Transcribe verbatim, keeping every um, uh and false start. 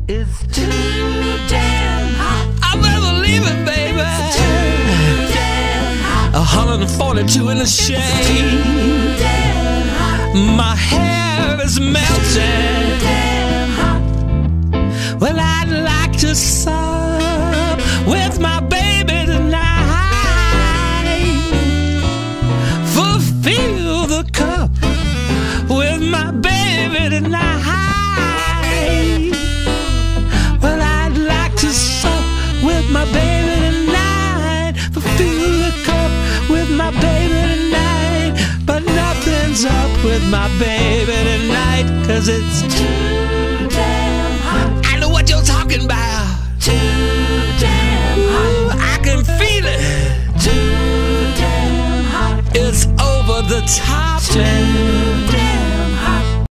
It's too damn hot. I'll never leave it, baby. It's too damn hot. one hundred forty-two in the shade. It's too damn hot. My hair is melting. Too damn hot. Well, I'd like to sup with my baby tonight. Fulfill the cup with my baby tonight. Well, I'd like to sup with my baby tonight. Fulfill the cup with my baby tonight. But nothing's up with my baby tonight, 'cause it's Too damn hot. I know what you're talking about. Too damn hot. I can feel it. Too damn hot. It's over the top. Too